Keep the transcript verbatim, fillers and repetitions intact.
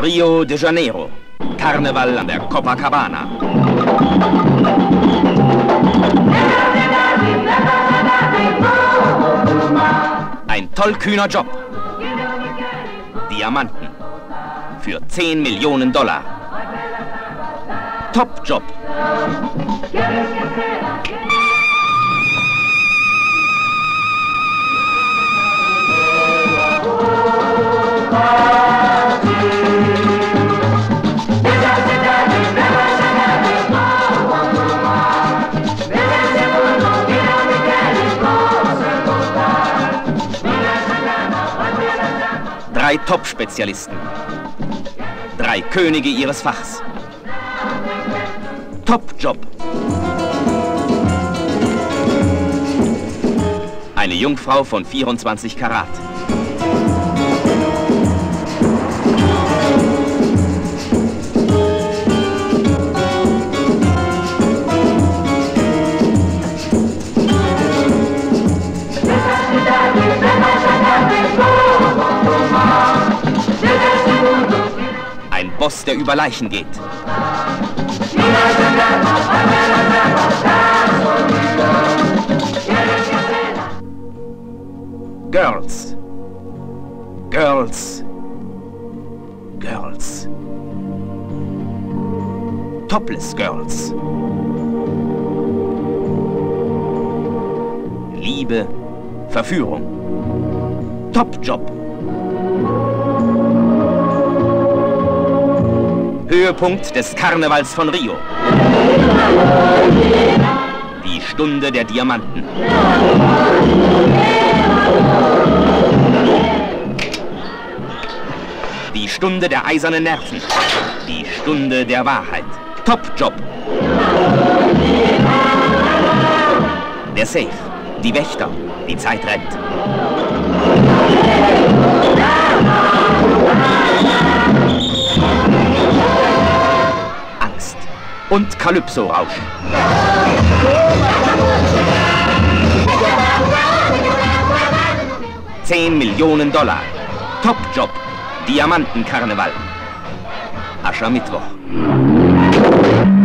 Rio de Janeiro. Karneval an der Copacabana. Ein tollkühner Job. Diamanten. Für zehn Millionen Dollar. Top-Job. Drei Top-Spezialisten. Drei Könige ihres Fachs. Top-Job. Eine Jungfrau von vierundzwanzig Karat. Ein Boss, der über Leichen geht. Girls. Girls. Girls. Topless Girls. Liebe, Verführung. Top-Job. Höhepunkt des Karnevals von Rio. Die Stunde der Diamanten. Die Stunde der eisernen Nerven. Die Stunde der Wahrheit. Top-Job. Der Safe. Die Wächter. Die Zeit rennt. Angst und Calypso-Rausch. Zehn Millionen Dollar. Top-Job. Diamantenkarneval. Aschermittwoch.